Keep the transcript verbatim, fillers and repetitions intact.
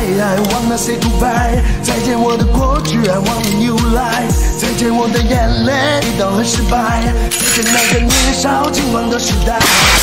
I wanna say goodbye， 再见我的过去 I want a new life， 再见我的眼泪，都很失败，再见那个年少轻狂的时代。